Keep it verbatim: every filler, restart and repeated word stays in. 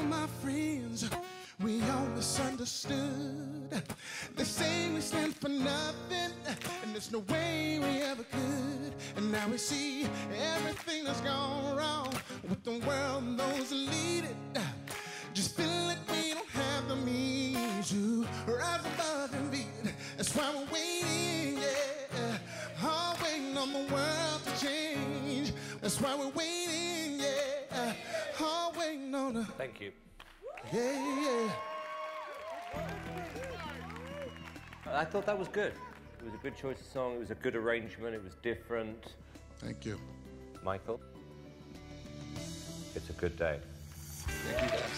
of my friends, we all misunderstood. They say we stand for nothing, and there's no way we ever could. And now we see everything that's gone wrong with the world and those that lead it. Just feel like we don't have the means to rise above and beat it. That's why we're waiting, yeah, all waiting on the world to change. That's why we're waiting, yeah, all waiting on the... Thank you. Yeah, yeah. I thought that was good. It was a good choice of song. It was a good arrangement. It was different. Thank you. Michael, it's a good day. Thank you, guys.